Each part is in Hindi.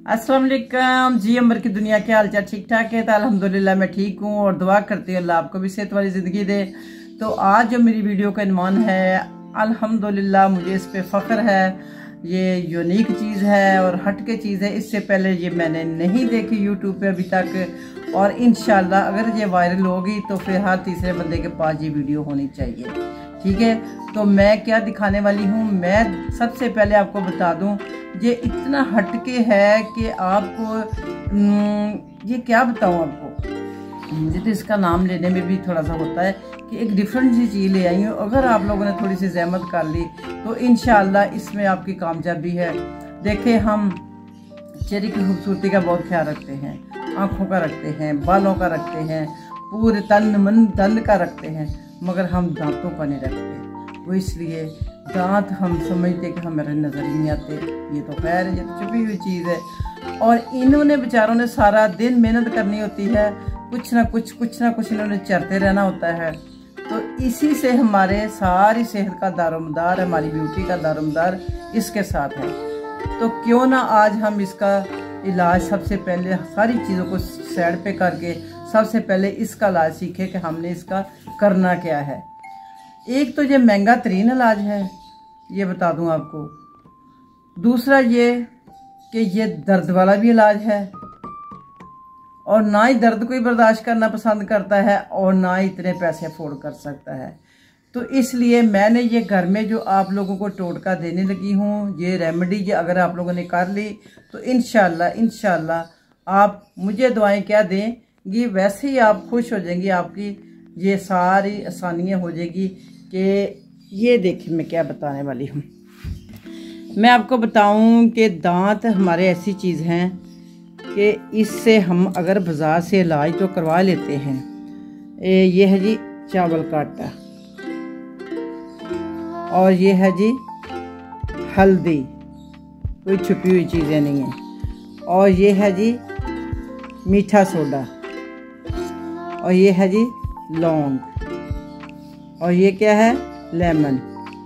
अस्सलाम वालेकुम जी। अंबर की दुनिया के हाल चाल ठीक ठाक है? तो अल्हम्दुलिल्लाह मैं ठीक हूँ और दुआ करती हूँ अल्लाह आपको भी सेहत वाली ज़िंदगी दे। तो आज जो मेरी वीडियो का इन्वान है, अल्हम्दुलिल्लाह मुझे इस पे फ़ख्र है। ये यूनिक चीज़ है और हट के चीज़ है। इससे पहले ये मैंने नहीं देखी यूट्यूब पे अभी तक, और इंशाल्लाह अगर ये वायरल होगी तो फिर हर तीसरे बंदे के पास ये वीडियो होनी चाहिए। ठीक है, तो मैं क्या दिखाने वाली हूँ, मैं सबसे पहले आपको बता दूँ, ये इतना हटके है कि आपको ये क्या बताऊँ आपको, मुझे तो इसका नाम लेने में भी थोड़ा सा होता है कि एक डिफरेंट सी चीज़ ले आई हूँ। अगर आप लोगों ने थोड़ी सी जहमत कर ली तो इंशाल्लाह इसमें आपकी कामयाबी है। देखें, हम चेहरे की खूबसूरती का बहुत ख्याल रखते हैं, आँखों का रखते हैं, बालों का रखते हैं, पूरे तन मन धन का रखते हैं, मगर हम दांतों का नहीं रखते। वो इसलिए दांत हम समझते कि हमारे नज़र ही नहीं आते। ये तो खैर ये तो छुपी हुई चीज़ है, और इन्होंने बेचारों ने सारा दिन मेहनत करनी होती है, कुछ ना कुछ इन्होंने चरते रहना होता है। तो इसी से हमारे सारी सेहत का दारोमदार, हमारी ब्यूटी का दारोमदार इसके साथ है। तो क्यों ना आज हम इसका इलाज सबसे पहले सारी चीज़ों को साइड पे करके सबसे पहले इसका इलाज सीखें कि हमने इसका करना क्या है। एक तो ये महंगा तरीन इलाज है, ये बता दूं आपको। दूसरा ये कि ये दर्द वाला भी इलाज है, और ना ही दर्द कोई बर्दाश्त करना पसंद करता है और ना ही इतने पैसे अफोर्ड कर सकता है। तो इसलिए मैंने ये घर में जो आप लोगों को टोटका देने लगी हूँ, ये रेमेडी ये अगर आप लोगों ने कर ली तो इंशाल्लाह आप मुझे दुआएं क्या देंगी, वैसे ही आप खुश हो जाएंगी। आपकी ये सारी आसानियाँ हो जाएगी। कि ये देखिए मैं क्या बताने वाली हूँ। मैं आपको बताऊँ कि दांत हमारे ऐसी चीज़ हैं कि इससे हम अगर बाज़ार से इलाज तो करवा लेते हैं। ये है जी चावल का आटा, और ये है जी हल्दी, कोई छुपी हुई चीज़ें नहीं है, और ये है जी मीठा सोडा, और ये है जी लौंग, और ये क्या है लेमन।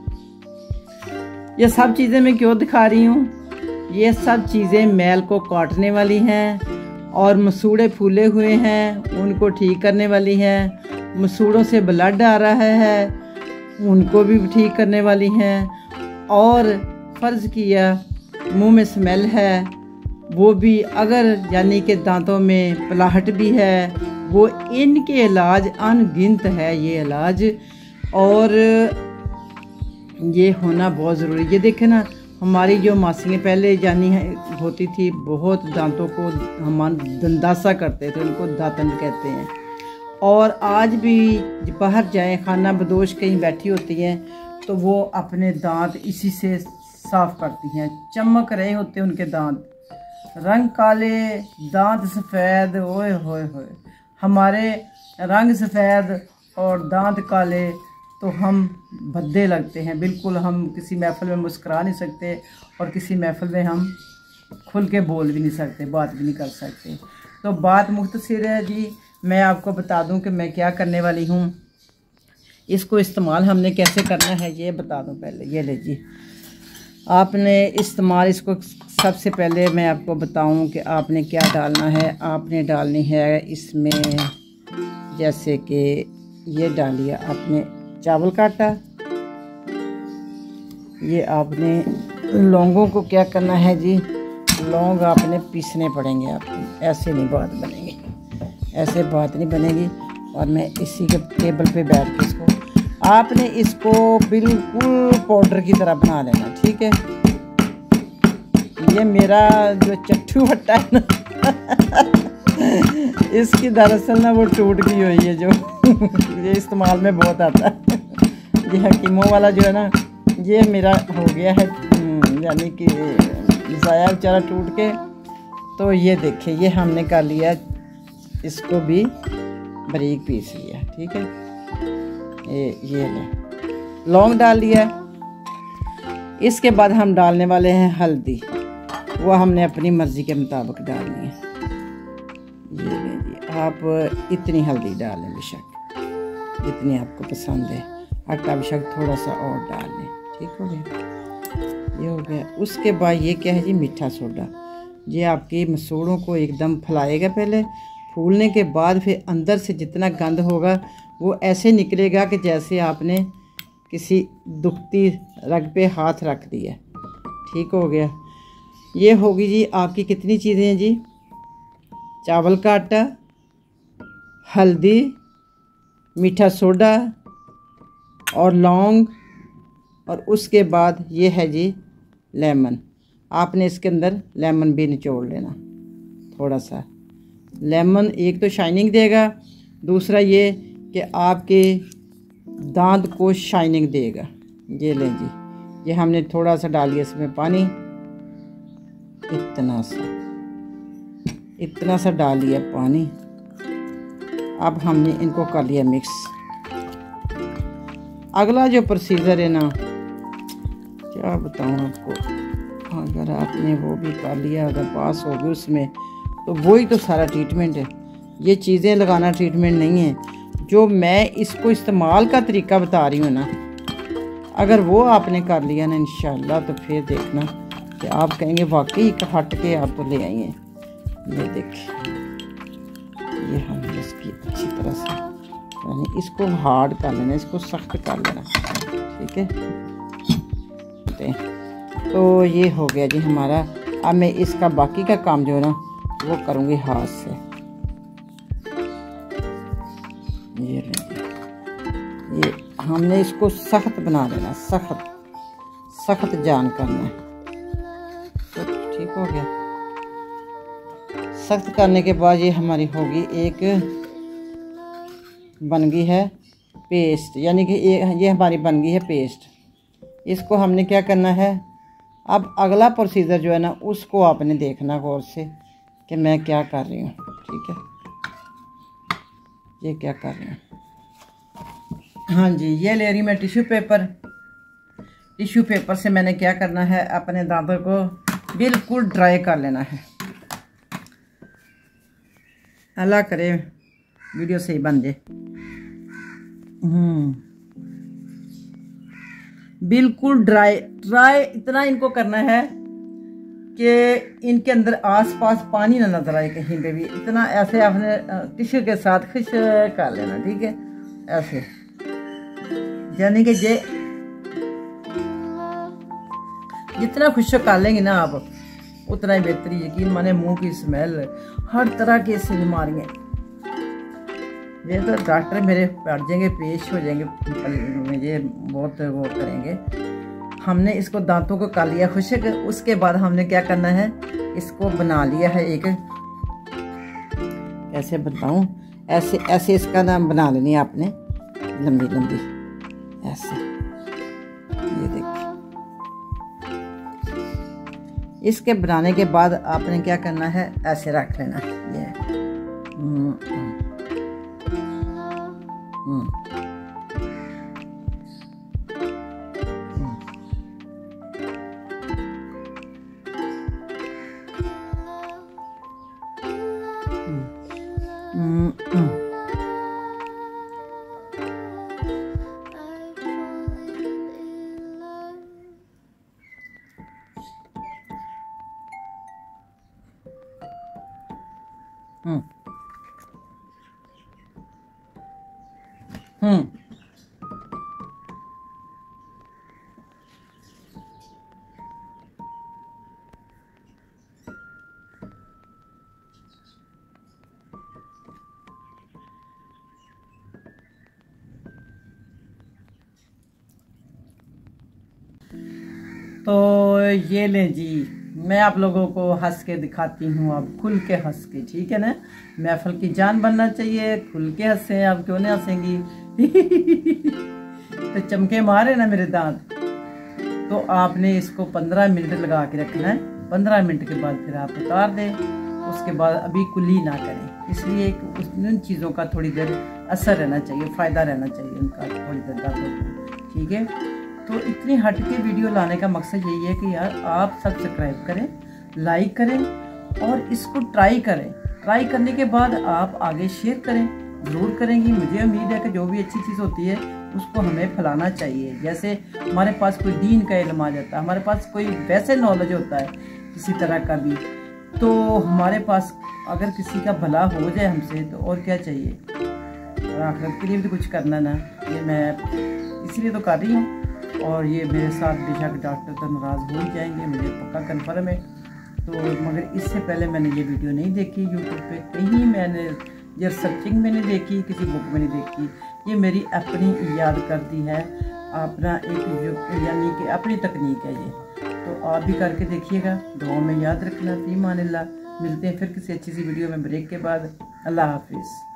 ये सब चीज़ें मैं क्यों दिखा रही हूँ, ये सब चीज़ें मैल को काटने वाली हैं, और मसूड़े फूले हुए हैं उनको ठीक करने वाली हैं, मसूड़ों से ब्लड आ रहा है उनको भी ठीक करने वाली हैं, और फ़र्ज़ किया मुंह में स्मेल है वो भी, अगर यानी कि दांतों में पलाहट भी है, वो इनके इलाज अनगिनत है ये इलाज, और ये होना बहुत ज़रूरी। ये देखें ना, हमारी जो मासियाँ पहले जानी है होती थी, बहुत दांतों को हम दंदासा करते थे, उनको दातन कहते हैं। और आज भी बाहर जाएं, खाना बदोश कहीं बैठी होती हैं तो वो अपने दांत इसी से साफ़ करती हैं। चमक रहे होते हैं उनके दांत, रंग काले, दांत सफ़ेद, ओए होए होए। हमारे रंग सफ़ेद और दांत काले तो हम भद्दे लगते हैं बिल्कुल। हम किसी महफ़िल में मुस्कुरा नहीं सकते, और किसी महफ़िल में हम खुल के बोल भी नहीं सकते, बात भी नहीं कर सकते। तो बात मुख्तसर है जी। मैं आपको बता दूं कि मैं क्या करने वाली हूं। इसको इस्तेमाल हमने कैसे करना है ये बता दूं पहले। ये ले जी, आपने इस्तेमाल इसको सबसे पहले मैं आपको बताऊं कि आपने क्या डालना है। आपने डालनी है इसमें, जैसे कि ये डालिए आपने चावल का आटा, ये आपने लौंगों को क्या करना है जी, लौंग आपने पीसने पड़ेंगे आपको, ऐसे नहीं बात बनेगी, ऐसे बात नहीं बनेगी। और मैं इसी के टेबल पे बैठ के इसको आपने इसको बिल्कुल पाउडर की तरह बना लेना। ठीक है, ये मेरा जो चट्टू भट्टा है ना इसकी दरअसल ना वो टूट गई हुई है, जो ये इस्तेमाल में बहुत आता है। ये हकीमों वाला जो है ना, ये मेरा हो गया है, यानी कि ज़ाया बेचारा टूट के। तो ये देखिए, ये हमने कर लिया, इसको भी बारीक पीस लिया। ठीक है, ये ले लौंग डाल लिया। इसके बाद हम डालने वाले हैं हल्दी, वो हमने अपनी मर्ज़ी के मुताबिक डालनी है। ये ले जी, आप इतनी हल्दी डालें बेशक जितनी आपको पसंद है, आटा बेशक थोड़ा सा और डाल लें। ठीक हो गया, ये हो गया। उसके बाद ये क्या है जी, मीठा सोडा। ये आपकी मसूड़ों को एकदम फैलाएगा। पहले फूलने के बाद फिर अंदर से जितना गंद होगा वो ऐसे निकलेगा कि जैसे आपने किसी दुखती रग पे हाथ रख दिया। ठीक हो गया। ये होगी जी आपकी कितनी चीज़ें हैं जी, चावल का आटा, हल्दी, मीठा सोडा और लौंग, और उसके बाद ये है जी लेमन। आपने इसके अंदर लेमन भी निचोड़ लेना थोड़ा सा। लेमन एक तो शाइनिंग देगा, दूसरा ये कि आपके दांत को शाइनिंग देगा। ये लें जी, ये हमने थोड़ा सा डालिए इसमें पानी, इतना सा डालिए पानी। अब हमने इनको कर लिया मिक्स। अगला जो प्रोसीजर है ना, क्या बताऊँ आपको, अगर आपने वो भी कर लिया, अगर पास हो गई उसमें, तो वही तो सारा ट्रीटमेंट है। ये चीज़ें लगाना ट्रीटमेंट नहीं है। जो मैं इसको इस्तेमाल का तरीका बता रही हूँ ना, अगर वो आपने कर लिया ना इंशाल्लाह, तो फिर देखना कि आप कहेंगे वाकई हट के आप तो ले आई हैं। ये देखिए, ये हम इसकी अच्छी तरह से यानी इसको हार्ड कर लेना, इसको सख्त कर लेना। ठीक है, तो ये हो गया जी हमारा। अब मैं इसका बाकी का काम जो है ना वो करूँगी हाथ से। ये हमने इसको सख्त बना देना, सख्त जान करना है। तो ठीक हो गया। सख्त करने के बाद ये हमारी होगी एक बन गई है पेस्ट, यानी कि ये हमारी बन गई है पेस्ट। इसको हमने क्या करना है, अब अगला प्रोसीजर जो है ना उसको आपने देखना गौर से कि मैं क्या कर रही हूँ। ठीक है, ये क्या कर रही हूँ। हाँ जी, ये ले रही मैं टिश्यू पेपर। टिश्यू पेपर से मैंने क्या करना है, अपने दांतों को बिल्कुल ड्राई कर लेना है। अल्लाह करे वीडियो सही बन जाए। बिल्कुल ड्राई इतना इनको करना है कि इनके अंदर आसपास पानी ना नजर आए कहीं पे भी। इतना ऐसे आपने टिश्यू के साथ खुश कर लेना। ठीक है, ऐसे यानी कि ये जितना खुश कर लेंगे ना आप, उतना ही बेहतरी। यकीन माने मुंह की स्मेल, हर तरह की ऐसी बीमारियाँ, ये तो डॉक्टर मेरे पड़ जाएंगे, पेश हो जाएंगे, मुझे बहुत वो करेंगे। हमने इसको दांतों को कर लिया खुशक। उसके बाद हमने क्या करना है, इसको बना लिया है एक, कैसे बताऊं, ऐसे इसका नाम बना लेनी है आपने, लंबी लंबी ऐसे। ये देखिए, इसके बनाने के बाद आपने क्या करना है, ऐसे रख लेना। ये तो ये लें जी, मैं आप लोगों को हंस के दिखाती हूँ, आप खुल के हंस के। ठीक है ना, महफिल की जान बनना चाहिए, खुल के हंसे। आप क्यों नहीं हंसेंगी? तो चमके मारे ना मेरे दांत। तो आपने इसको 15 मिनट लगा के रखना है। 15 मिनट के बाद फिर आप उतार दें। उसके बाद अभी कुली ना करें, इसलिए उन चीज़ों का थोड़ी देर असर रहना चाहिए, फ़ायदा रहना चाहिए उनका थोड़ी देर दांतों को। ठीक है, तो इतनी हट के वीडियो लाने का मकसद यही है कि यार आप सब्सक्राइब करें, लाइक करें और इसको ट्राई करें। ट्राई करने के बाद आप आगे शेयर करें, ज़रूर करेंगी। मुझे उम्मीद है कि जो भी अच्छी चीज़ होती है उसको हमें फैलाना चाहिए। जैसे हमारे पास कोई दीन का इल्म आ जाता है, हमारे पास कोई वैसे नॉलेज होता है किसी तरह का भी, तो हमारे पास अगर किसी का भला हो जाए हमसे तो और क्या चाहिए, आखिरत के लिए भी तो कुछ करना ना। ये मैं इसीलिए तो कर रही हूँ। और ये मेरे साथ बेशक डॉक्टर तो नाराज़ हो ही जाएंगे, मुझे पक्का कन्फर्म है। तो मगर इससे पहले मैंने ये वीडियो नहीं देखी यूट्यूब पे, कहीं मैंने ये सर्चिंग में नहीं देखी, किसी बुक में नहीं देखी। ये मेरी अपनी याद करती है, अपना एक यानी कि अपनी तकनीक है ये। तो आप भी करके देखिएगा, दुआ में याद रखना। फी मानिल्लाह। मिलते हैं फिर किसी अच्छी सी वीडियो में ब्रेक के बाद। अल्लाह हाफिज़।